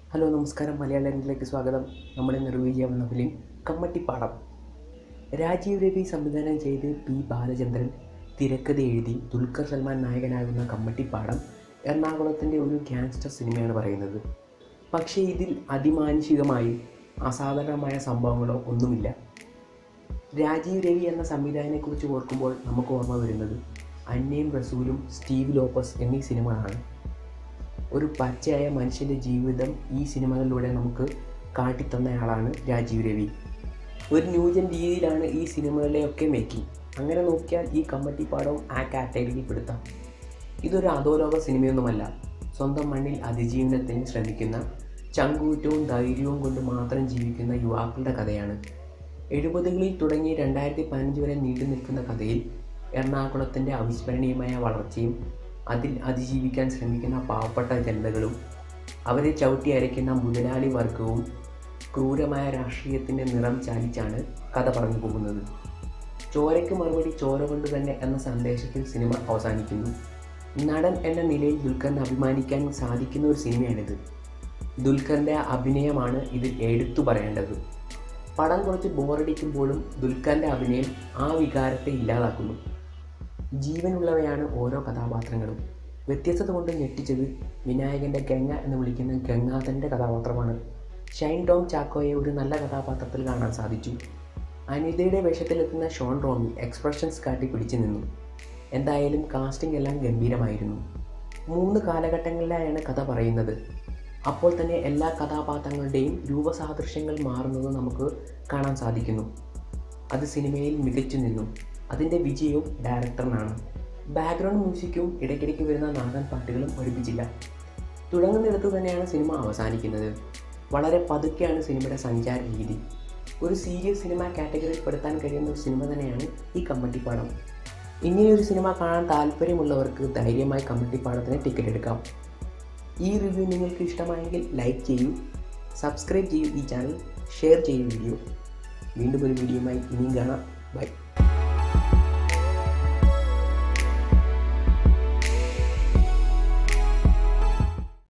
Hello നമസ്കാരം. മലയാളത്തിലേക്ക് സ്വാഗതം. നമ്മളിന്ന് റിവ്യൂ ചെയ്യാൻ വന്ന ഫിലിം കമ്മട്ടിപ്പാടം. രാജീവ് രവി സംവിധാനം ചെയ്ത് പി ബാലചന്ദ്രൻ തിരക്കഥ എഴുതി ദുൽഖർ സൽമാൻ നായകനാകുന്ന കമ്മട്ടിപ്പാടം എറണാകുളത്തിൻ്റെ ഒരു ഗ്യാങ്സ്റ്റർ സിനിമയാണ് പറയുന്നത്. പക്ഷേ ഇതിൽ അതിമാനുഷികമായി അസാധാരണമായ സംഭവങ്ങളോ ഒന്നുമില്ല. രാജീവ് രവി എന്ന സംവിധായകനെക്കുറിച്ച് ഓർക്കുമ്പോൾ നമുക്ക് ഓർമ്മ വരുന്നത് അന്നയും റസൂലും സ്റ്റീവ് ലോപ്പസ് എന്നീ സിനിമകളാണ്. ഒരു പച്ചയായ മനുഷ്യൻ്റെ ജീവിതം ഈ സിനിമകളിലൂടെ നമുക്ക് കാട്ടിത്തന്നയാളാണ് രാജീവ് രവി. ഒരു ന്യൂജൻ രീതിയിലാണ് ഈ സിനിമകളിലെയൊക്കെ മേക്കിംഗ്. അങ്ങനെ നോക്കിയാൽ ഈ കമ്മട്ടിപ്പാടവും ആ കാറ്റഗറിയിൽ പെടുത്താം. ഇതൊരു അധോലോക സിനിമയൊന്നുമല്ല. സ്വന്തം മണ്ണിൽ അതിജീവനത്തിന് ശ്രമിക്കുന്ന ചങ്കൂറ്റവും ധൈര്യവും കൊണ്ട് മാത്രം ജീവിക്കുന്ന യുവാക്കളുടെ കഥയാണ്. 70കളിൽ തുടങ്ങി 2015 വരെ നീണ്ടു നിൽക്കുന്ന കഥയിൽ എറണാകുളത്തിൻ്റെ അവിസ്മരണീയമായ വളർച്ചയും അതിൽ അതിജീവിക്കാൻ ശ്രമിക്കുന്ന പാവപ്പെട്ട ജനതകളും അവരെ ചവിട്ടി അരയ്ക്കുന്ന മുതലാളി വർഗവും ക്രൂരമായ രാഷ്ട്രീയത്തിൻ്റെ നിറം ചാലിച്ചാണ് കഥ പറഞ്ഞു പോകുന്നത്. ചോരയ്ക്ക് മറുപടി ചോര കൊണ്ട് തന്നെ എന്ന സന്ദേശത്തിൽ സിനിമ അവസാനിക്കുന്നു. നടൻ എന്ന നിലയിൽ ദുൽഖറിന് അഭിമാനിക്കാൻ സാധിക്കുന്ന ഒരു സിനിമയാണിത്. ദുൽഖറിൻ്റെ അഭിനയമാണ് ഇതിൽ എടുത്തു പറയേണ്ടത്. പടം കുറച്ച് ബോറടിക്കുമ്പോഴും ദുൽഖറിൻ്റെ അഭിനയം ആ വികാരത്തെ ഇല്ലാതാക്കുന്നു. ജീവനുള്ളവയാണ് ഓരോ കഥാപാത്രങ്ങളും. വ്യത്യസ്തത കൊണ്ട് ഞെട്ടിച്ചത് വിനായകൻ്റെ ഗംഗ എന്ന് വിളിക്കുന്ന ഗംഗാധരൻ്റെ കഥാപാത്രമാണ്. ഷൈൻ ടോം ചാക്കോയെ ഒരു നല്ല കഥാപാത്രത്തിൽ കാണാൻ സാധിച്ചു. അനിതയുടെ വേഷത്തിലെത്തുന്ന ഷോൺ റോമി എക്സ്പ്രഷൻസ് കാട്ടി പിടിച്ചു നിന്നു. എന്തായാലും കാസ്റ്റിംഗ് എല്ലാം ഗംഭീരമായിരുന്നു. 3 കാലഘട്ടങ്ങളിലായാണ് കഥ പറയുന്നത്. അപ്പോൾ തന്നെ എല്ലാ കഥാപാത്രങ്ങളുടെയും രൂപസാദൃശ്യങ്ങൾ മാറുന്നത് നമുക്ക് കാണാൻ സാധിക്കുന്നു. അത് സിനിമയിൽ മികച്ചു നിന്നു. അതിൻ്റെ വിജയവും ഡയറക്ടറിനാണ്. ബാക്ക്ഗ്രൗണ്ട് മ്യൂസിക്കും ഇടയ്ക്കിടയ്ക്ക് വരുന്ന നാടൻ പാട്ടുകളും ഒഴിപ്പിച്ചില്ല. തുടങ്ങുന്നിടത്ത് തന്നെയാണ് സിനിമ അവസാനിക്കുന്നത്. വളരെ പതുക്കെയാണ് സിനിമയുടെ സഞ്ചാര രീതി. ഒരു സീരിയസ് സിനിമ കാറ്റഗറിയിൽ പെടുത്താൻ കഴിയുന്ന ഒരു സിനിമ തന്നെയാണ് ഈ കമ്മട്ടിപ്പാടം. ഇങ്ങനെയൊരു സിനിമ കാണാൻ താല്പര്യമുള്ളവർക്ക് ധൈര്യമായി കമ്മട്ടിപ്പാടത്തിന് ടിക്കറ്റ് എടുക്കാം. ഈ റിവ്യൂ നിങ്ങൾക്ക് ഇഷ്ടമായെങ്കിൽ ലൈക്ക് ചെയ്യൂ, സബ്സ്ക്രൈബ് ചെയ്യൂ, ഈ ചാനൽ ഷെയർ ചെയ്യൂ വീഡിയോ. വീണ്ടും ഒരു വീഡിയോയുമായി ഇനിയും കാണാം. ബൈ.